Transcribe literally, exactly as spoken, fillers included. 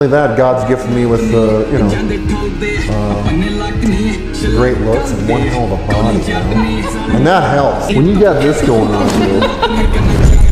That God's gifted me with, uh, you know, uh, great looks and one hell of a body, you know? And that helps. When you got this going on, dude.